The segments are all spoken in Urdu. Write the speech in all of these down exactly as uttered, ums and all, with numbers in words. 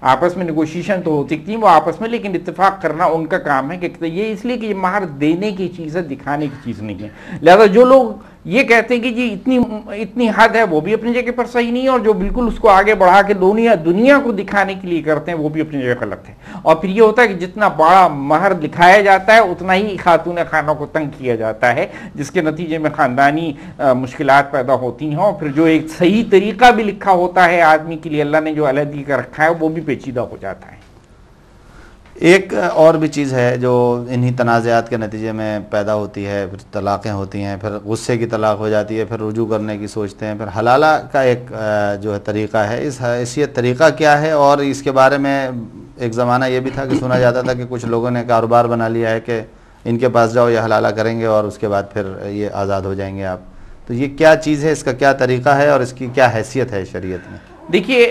آپس میں نیگوشیشن تو ہو سکتی ہیں وہ آپس میں، لیکن اتفاق کرنا ان کا کام ہے. کہ یہ اس لیے کہ یہ مہر دینے کی چیز ہے، دکھانے کی چیز نہیں ہے. لہذا جو لوگ یہ کہتے ہیں کہ جی اتنی اتنی حد ہے، وہ بھی اپنی جگہ پر صحیح نہیں ہے، اور جو بالکل اس کو آگے بڑھا کے دنیا دنیا کو دکھانے کے لیے کرتے ہیں وہ بھی اپنی جگہ غلط ہے. اور پھر یہ ہوتا ہے کہ جتنا بڑا مہر دکھایا جاتا ہے اتنا ہی خاتون خانوں کو تنگ کیا جاتا ہے، جس کے نتیجے میں خاندانی مشکلات پیدا ہوتی ہیں. اور پھر جو ایک صحیح طریقہ بھی لکھا ہوتا ہے آدمی کے لیے، اللہ نے جو علیحدگی کا رکھا ہے، وہ بھی پیچیدہ ہو جاتا ہے. ایک اور بھی چیز ہے جو انہی تنازعات کے نتیجے میں پیدا ہوتی ہے، پھر طلاقیں ہوتی ہیں، پھر غصے کی طلاق ہو جاتی ہے، پھر رجوع کرنے کی سوچتے ہیں. پھر حلالہ کا ایک جو ہے طریقہ ہے، اس حیثیت طریقہ کیا ہے؟ اور اس کے بارے میں ایک زمانہ یہ بھی تھا کہ سنا جاتا تھا کہ کچھ لوگوں نے کاروبار بنا لیا ہے کہ ان کے پاس جاؤ، یہ حلالہ کریں گے اور اس کے بعد پھر یہ آزاد ہو جائیں گے آپ. تو یہ کیا چیز ہے، اس کا کیا طریقہ ہے اور اس کی کیا حیثیت ہے شریعت میں؟ دیکھیے،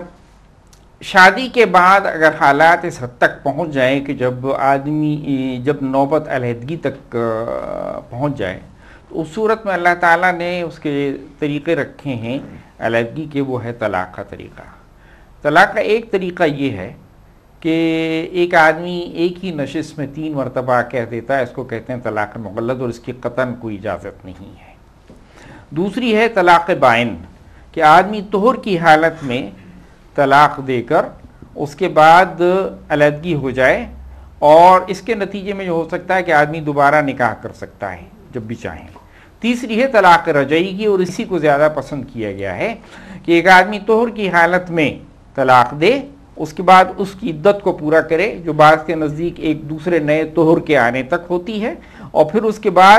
شادی کے بعد اگر حالات اس حد تک پہنچ جائیں کہ جب آدمی جب نوبت علیحدگی تک پہنچ جائے، تو اس صورت میں اللہ تعالیٰ نے اس کے طریقے رکھے ہیں علیحدگی کے. وہ ہے طلاق کا طریقہ. طلاق کا ایک طریقہ یہ ہے کہ ایک آدمی ایک ہی نشست میں تین مرتبہ کہہ دیتا ہے، اس کو کہتے ہیں طلاق مغلظ، اور اس کی قطعاً کوئی اجازت نہیں ہے. دوسری ہے طلاق بائن، کہ آدمی طہر کی حالت میں طلاق دے کر اس کے بعد علیحدگی ہو جائے، اور اس کے نتیجے میں جو ہو سکتا ہے کہ آدمی دوبارہ نکاح کر سکتا ہے جب بھی چاہیں. تیسری ہے طلاق رجعی کی، اور اسی کو زیادہ پسند کیا گیا ہے کہ ایک آدمی طہر کی حالت میں طلاق دے، اس کے بعد اس کی عدت کو پورا کرے، جو بعض کے نزدیک ایک دوسرے نئے طہر کے آنے تک ہوتی ہے، اور پھر اس کے بعد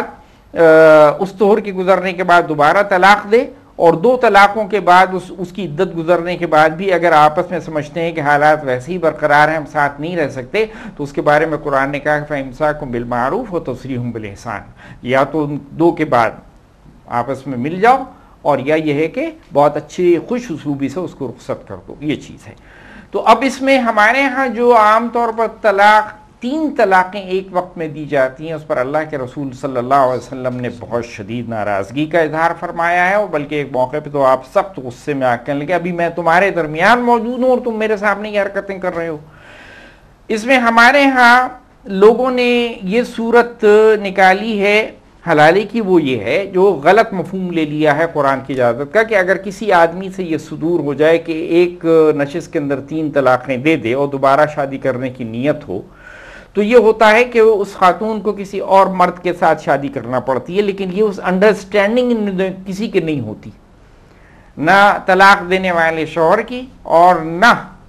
اس طہر کے گزرنے کے بعد دوبارہ طلاق دے. اور دو طلاقوں کے بعد اس اس کی عدت گزرنے کے بعد بھی اگر آپس میں سمجھتے ہیں کہ حالات ویسے ہی برقرار ہیں، ہم ساتھ نہیں رہ سکتے، تو اس کے بارے میں قرآن نے کہا کہ فَإِمْسَاكُمْ بِالْمَعْرُوفِ وَتَسْرِيحٌ بِالْإِحْسَانِ، یا تو دو کے بعد آپس میں مل جاؤ، اور یا یہ ہے کہ بہت اچھی خوش اسلوبی سے اس کو رخصت کر دو. یہ چیز ہے. تو اب اس میں ہمارے ہاں جو عام طور پر طلاق تین طلاقیں ایک وقت میں دی جاتی ہیں، اس پر اللہ کے رسول صلی اللہ علیہ وسلم نے بہت شدید ناراضگی کا اظہار فرمایا ہے. اور بلکہ ایک موقع پہ تو آپ سخت غصے میں آ کر لگے، ابھی میں تمہارے درمیان موجود ہوں اور تم میرے سامنے یہ حرکتیں کر رہے ہو. اس میں ہمارے ہاں لوگوں نے یہ صورت نکالی ہے حلالے کی، وہ یہ ہے جو غلط مفہوم لے لیا ہے قرآن کی اجازت کا، کہ اگر کسی آدمی سے یہ صدور ہو جائے کہ ایک نشست کے اندر تین طلاقیں دے دے اور دوبارہ شادی کرنے کی نیت ہو، تو یہ ہوتا ہے کہ اس خاتون کو کسی اور مرد کے ساتھ شادی کرنا پڑتی ہے. لیکن یہ اس انڈرسٹینڈنگ کسی کی نہیں ہوتی، نہ طلاق دینے والے شوہر کی اور نہ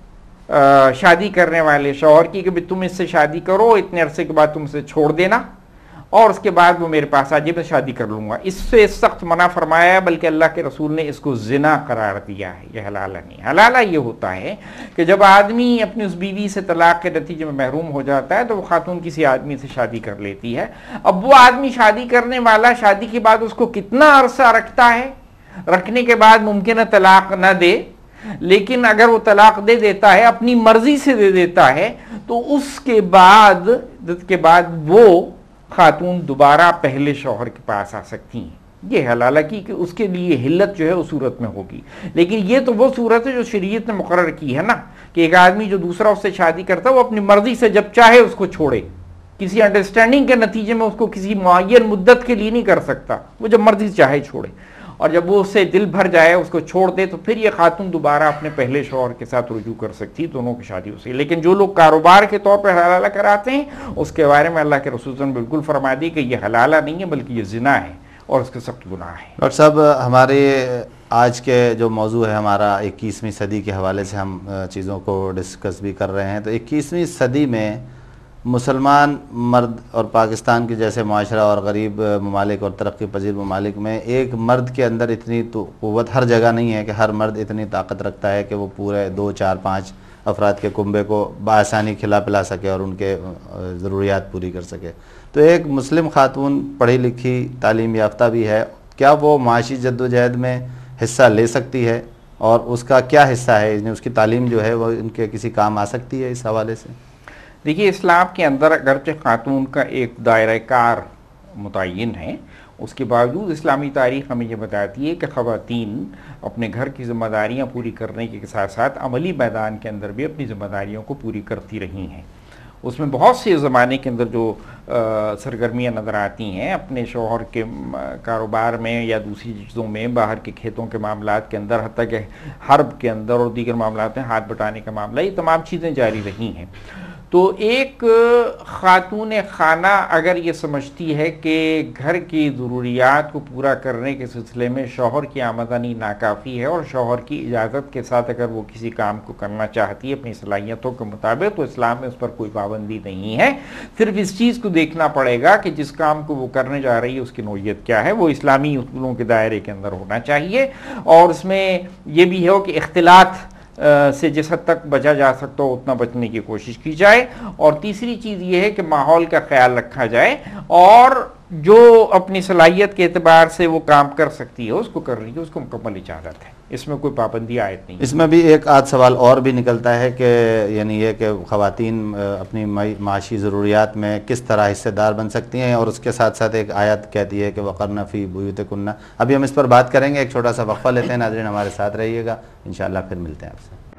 شادی کرنے والے شوہر کی، کہ تم اس سے شادی کرو، اتنے عرصے کے بعد تم اسے چھوڑ دینا، اور اس کے بعد وہ میرے پاس آ جائے، میں شادی کر لوں گا. اس سے سخت منع فرمایا ہے، بلکہ اللہ کے رسول نے اس کو زنا قرار دیا ہے. یہ حلالہ نہیں. حلالہ یہ ہوتا ہے کہ جب آدمی اپنی اس بیوی سے طلاق کے نتیجے میں محروم ہو جاتا ہے تو وہ خاتون کسی آدمی سے شادی کر لیتی ہے. اب وہ آدمی شادی کرنے والا شادی کے بعد اس کو کتنا عرصہ رکھتا ہے، رکھنے کے بعد ممکن ہے طلاق نہ دے، لیکن اگر وہ طلاق دے دیتا ہے، اپنی مرضی سے دے دیتا ہے، تو اس کے بعد کے بعد وہ خاتون دوبارہ پہلے شوہر کے پاس آ سکتی ہیں. یہ حلالہ کی کہ اس کے لیے حلت جو ہے اس صورت میں ہوگی. لیکن یہ تو وہ صورت ہے جو شریعت نے مقرر کی ہے نا، کہ ایک آدمی جو دوسرا اس سے شادی کرتا ہے وہ اپنی مرضی سے جب چاہے اس کو چھوڑے، کسی انڈرسٹینڈنگ کے نتیجے میں اس کو کسی معین مدت کے لیے نہیں کر سکتا، وہ جب مرضی چاہے چھوڑے. اور جب وہ اس سے دل بھر جائے، اس کو چھوڑ دے، تو پھر یہ خاتون دوبارہ اپنے پہلے شوہر کے ساتھ رجوع کر سکتی، دونوں کی شادی ہو سکتی. لیکن جو لوگ کاروبار کے طور پر حلالہ کراتے ہیں، اس کے بارے میں اللہ کے رسول نے بالکل فرما دی کہ یہ حلالہ نہیں ہے بلکہ یہ زنا ہے اور اس کے سخت گناہ ہے. ڈاکٹر صاحب، ہمارے آج کے جو موضوع ہے ہمارا اکیسویں صدی کے حوالے سے ہم چیزوں کو ڈسکس بھی کر رہے ہیں. تو اکیسویں صدی میں مسلمان مرد اور پاکستان کے جیسے معاشرہ اور غریب ممالک اور ترقی پذیر ممالک میں ایک مرد کے اندر اتنی تو قوت ہر جگہ نہیں ہے کہ ہر مرد اتنی طاقت رکھتا ہے کہ وہ پورے دو چار پانچ افراد کے کنبے کو بآسانی کھلا پلا سکے اور ان کے ضروریات پوری کر سکے. تو ایک مسلم خاتون پڑھی لکھی تعلیم یافتہ بھی ہے، کیا وہ معاشی جد و جہد میں حصہ لے سکتی ہے؟ اور اس کا کیا حصہ ہے، اس کی تعلیم جو ہے وہ ان کے کسی کام آ سکتی ہے اس حوالے سے؟ دیکھیے، اسلام کے اندر اگرچہ خاتون کا ایک دائرہ کار متعین ہے، اس کے باوجود اسلامی تاریخ ہمیں یہ بتاتی ہے کہ خواتین اپنے گھر کی ذمہ داریاں پوری کرنے کے ساتھ ساتھ عملی میدان کے اندر بھی اپنی ذمہ داریوں کو پوری کرتی رہی ہیں. اس میں بہت سے زمانے کے اندر جو سرگرمیاں نظر آتی ہیں اپنے شوہر کے کاروبار میں یا دوسری چیزوں میں، باہر کے کھیتوں کے معاملات کے اندر، حتیٰ کہ حرب کے اندر اور دیگر معاملات میں ہاتھ بٹانے کا معاملہ، یہ تمام چیزیں جاری رہی ہیں. تو ایک خاتون خانہ اگر یہ سمجھتی ہے کہ گھر کی ضروریات کو پورا کرنے کے سلسلے میں شوہر کی آمدنی ناکافی ہے اور شوہر کی اجازت کے ساتھ اگر وہ کسی کام کو کرنا چاہتی ہے اپنی صلاحیتوں کے مطابق، تو اسلام میں اس پر کوئی پابندی نہیں ہے. صرف اس چیز کو دیکھنا پڑے گا کہ جس کام کو وہ کرنے جا رہی ہے اس کی نوعیت کیا ہے، وہ اسلامی اصولوں کے دائرے کے اندر ہونا چاہیے، اور اس میں یہ بھی ہو کہ اختلاط سے جس حد تک بچا جا سکتا ہو اتنا بچنے کی کوشش کی جائے. اور تیسری چیز یہ ہے کہ ماحول کا خیال رکھا جائے اور جو اپنی صلاحیت کے اعتبار سے وہ کام کر سکتی ہے اس کو کر رہی ہے، اس کو مکمل اجازت ہے، اس میں کوئی پابندی عائد نہیں. اس میں بھی ایک آدھ سوال اور بھی نکلتا ہے کہ یعنی یہ کہ خواتین اپنی معاشی ضروریات میں کس طرح حصے دار بن سکتی ہیں، اور اس کے ساتھ ساتھ ایک آیت کہتی ہے کہ وقرن فی بیوتکن. ابھی ہم اس پر بات کریں گے، ایک چھوٹا سا وقفہ لیتے ہیں. ناظرین ہمارے ساتھ رہیے گا، انشاءاللہ پھر ملتے ہیں آپ سے.